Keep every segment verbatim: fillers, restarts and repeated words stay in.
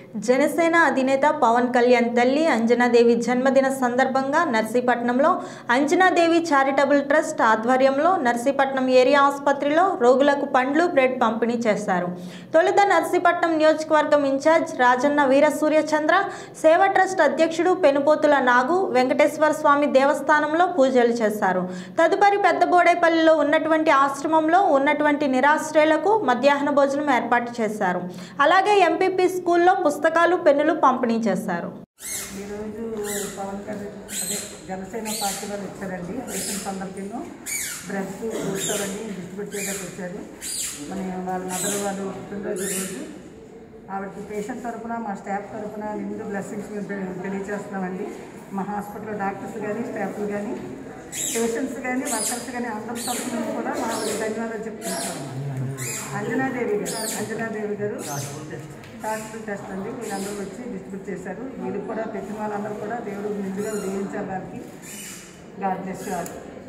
జనసేన అధినేత పవన్ కళ్యాణ్ తల్లి అంజనాదేవి జన్మదిన సందర్భంగా నర్సీపట్నంలో అంజనాదేవి చారిటబుల్ ట్రస్ట్ ఆధ్వర్యంలో నర్సీపట్నం ఏరియా ఆసుపత్రిలో రోగులకు పండ్లు బ్రెడ్ పంపిణీ చేశారు. తొలుత నర్సీపట్నం నియోజకవర్గం ఇన్ఛార్జ్ రాజన్న వీరసూర్యచంద్ర, సేవ ట్రస్ట్ అధ్యక్షుడు పెనుపోతుల నాగు వెంకటేశ్వర స్వామి దేవస్థానంలో పూజలు చేశారు. తదుపరి పెద్దబోడేపల్లిలో ఉన్నటువంటి ఆశ్రమంలో ఉన్నటువంటి నిరాశ్రయులకు మధ్యాహ్న భోజనం ఏర్పాటు చేశారు. అలాగే ఎంపీపీ స్కూల్లో పుస్తకాలు పెన్నులు పంపిణీ చేశారు. ఈరోజు పవన్ కళ్యాణ్ అదే జనసేన పార్టీ వాళ్ళు వచ్చారండి. పేషెంట్స్ అందరికీ బ్రెడ్స్ ఫ్రూట్స్ అవన్నీ డిస్ట్రిబ్యూట్ చేయడానికి వచ్చారు. మన వాళ్ళ మదర్ వాళ్ళు పుట్టినరోజు రోజు ఆవిడకి పేషెంట్ తరఫున మా స్టాఫ్ తరఫున నిండు బ్లెస్సింగ్స్ మేము తెలియజేస్తున్నామండి. మా హాస్పిటల్లో డాక్టర్స్ కానీ స్టాఫ్లు కానీ పేషెంట్స్ కానీ వర్కర్స్ కానీ అందరి తరఫున కూడా మా ధన్యవాదాలు చెప్తున్నాము. అంజనాదేవి గారు అంజనాదేవి గారు హాస్పిటల్ టెస్ట్ అండి. వీళ్ళందరూ వచ్చి డిస్ట్రిబ్యూట్ చేశారు. వీళ్ళు కూడా పెట్టిన వాళ్ళందరూ కూడా దేవుడు నిండుగా దీవించడానికి గాడ్ బ్లెస్ యు ఆల్.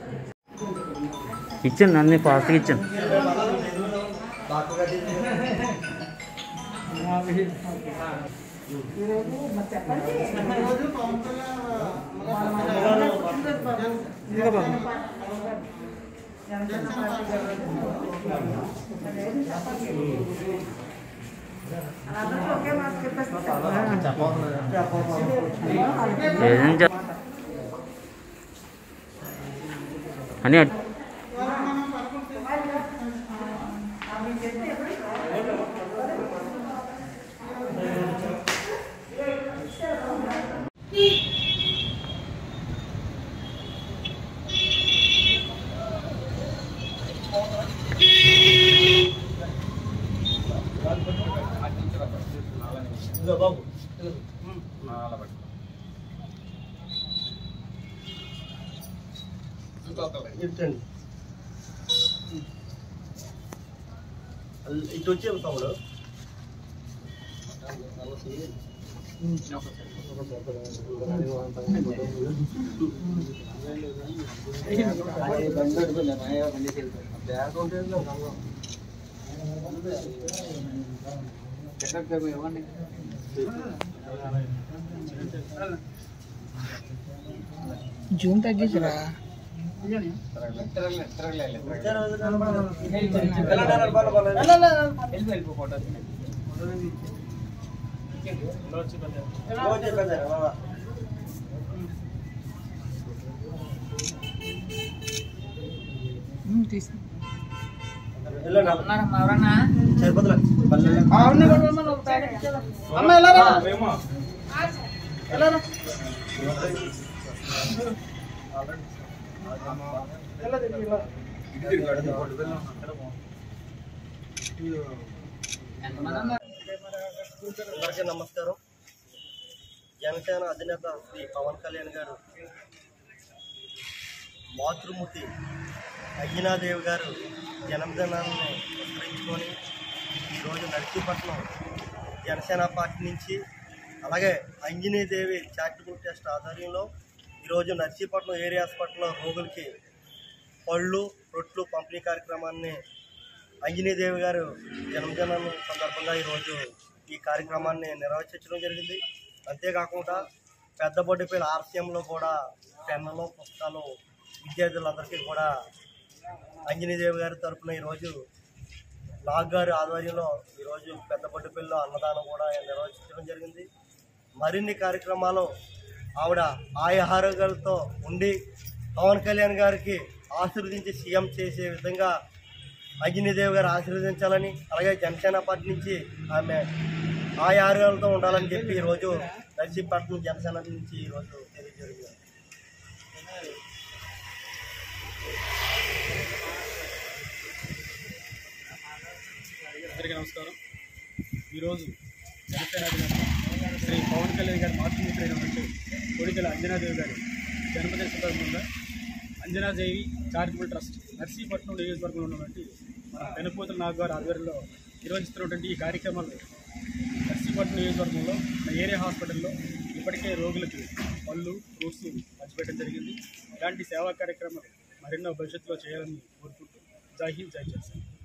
ఇచ్చాను అన్ని ఫాస్ట్గా ఇచ్చాను. ఈరోజు మరి చెప్పండి. ఓకే మాకు అని బాబు చెప్తండి ఇటు వచ్చే తమ్ముడు జూమ్ తగ్గించరా. అందరికీ నమస్కారం. జనసేన అధినేత శ్రీ పవన్ కళ్యాణ్ గారు మాతృమూర్తి అంజనాదేవి గారు జన్మదినాన్ని పురస్కరించుకొని ఈరోజు నర్సీపట్నం జనసేన పార్టీ నుంచి అలాగే అంజనీదేవి చారిటబుల్ ట్రస్ట్ ఆధ్వర్యంలో ఈరోజు నర్సీపట్నం ఏరియా హాస్పిటల్లో రోగులకి పళ్ళు రొట్లు పంపిణీ కార్యక్రమాన్ని అంజనీదేవి గారు జన్మదినం సందర్భంగా ఈరోజు ఈ కార్యక్రమాన్ని నిర్వహించడం జరిగింది. అంతేకాకుండా పెద్దబొడ్డిపల్లి ఆర్సీఎంలో కూడా పెన్నులు పుస్తకాలు విద్యార్థులందరికీ కూడా అంజనీదేవి గారి తరఫున ఈరోజు నాగ్ గారి ఆధ్వర్యంలో ఈరోజు పెద్దబొడ్డిపల్లిలో అన్నదానం కూడా నిర్వహించడం జరిగింది. మరిన్ని కార్యక్రమాలు ఆవిడ ఆహారోగ్యాలతో ఉండి పవన్ కళ్యాణ్ గారికి ఆశీర్వదించి సీఎం చేసే విధంగా అంజనీదేవి గారు ఆశీర్వదించాలని అలాగే జనసేన పార్టీ నుంచి ఆమె ఆయా ఆరోగ్యాలతో ఉండాలని చెప్పి ఈరోజు నర్సీపట్నం జనసేన నుంచి ఈరోజు తెలియజేయడం. అందరికీ నమస్కారం. ఈరోజు జనసేన అధినేత శ్రీ పవన్ కళ్యాణ్ గారి మాతృమూర్తి అయినటువంటి కొడికల అంజనాదేవి గారి జన్మదిన సందర్భంగా అంజనాదేవి చారిటబుల్ ట్రస్ట్ నర్సీపట్నం నియోజకవర్గంలో ఉన్నటువంటి మన పెనుపోతుల నాగ్ గారి ఆధ్వర్యంలో నిర్వహిస్తున్నటువంటి ఈ కార్యక్రమాలు నర్సీపట్నం నియోజకవర్గంలో మన ఏరియా హాస్పిటల్లో ఇప్పటికే రోగులకు పళ్ళు ఫ్రూట్స్ పంచిపెట్టడం జరిగింది. ఇలాంటి సేవా కార్యక్రమాలు మరెన్నో భవిష్యత్తులో చేయాలని కోరుకుంటూ జై హింద్, జై జనసేన.